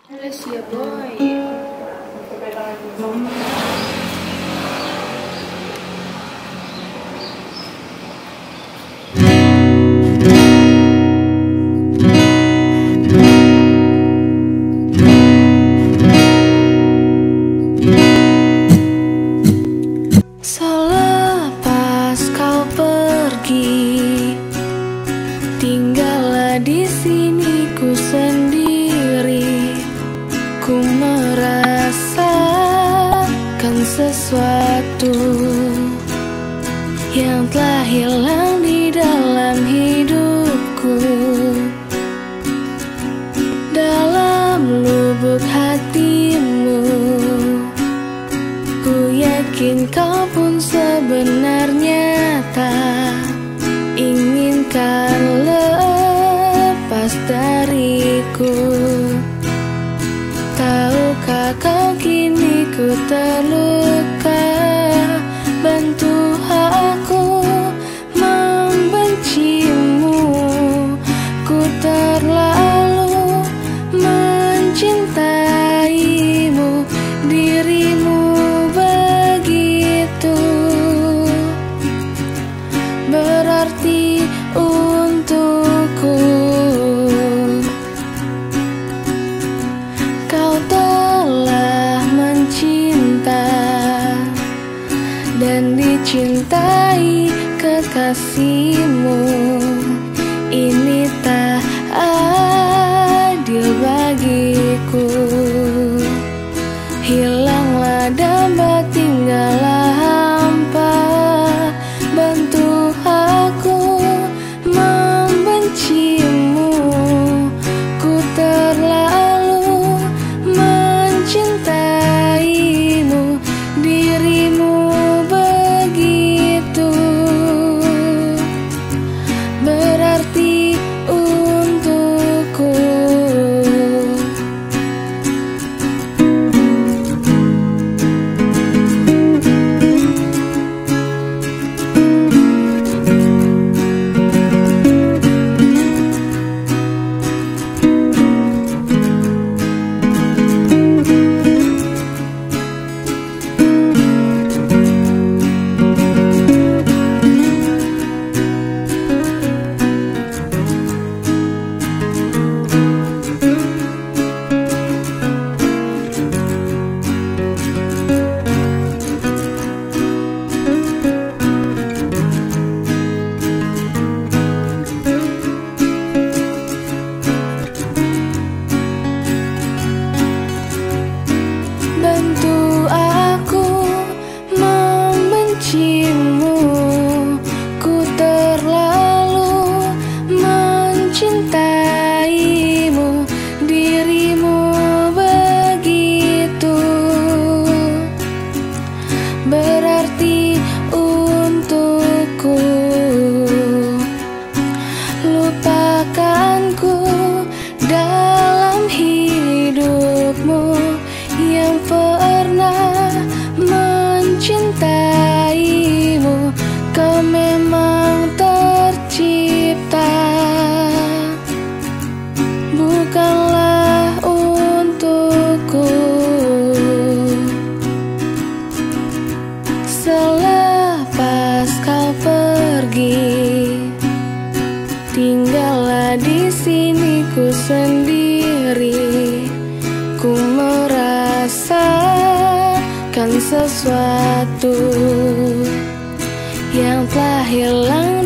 Halo ya boy. Selepas kau pergi, tinggallah di sini ku sendiri. Ku merasakan sesuatu yang telah hilang di dalam hidupku. Dalam lubuk hatimu, ku yakin kau pun sebenarnya tak inginkan lepas dariku. Tahukah kau kini ku terluka? Bantu aku membencimu. Ku terlalu mencintaimu, dirimu begitu berarti untukku. Kau telah mencinta dan dicintai kekasihmu. Ini tak adil bagiku. Hilanglah damba, tinggallah hampa. Bantu aku membencimu. Ku terlalu mencintaimu, dirimu begitu berarti untukku. Bantu aku membencimu. Ku terlalu mencintaimu, dirimu begitu berarti untukku. Lupakanku dalam hidupmu yang pernah mencintaimu. Kau memang tercipta bukanlah untukku. Selepas kau pergi, tinggallah di sini ku sendiri. Ku merasakan sesuatu yang telah hilang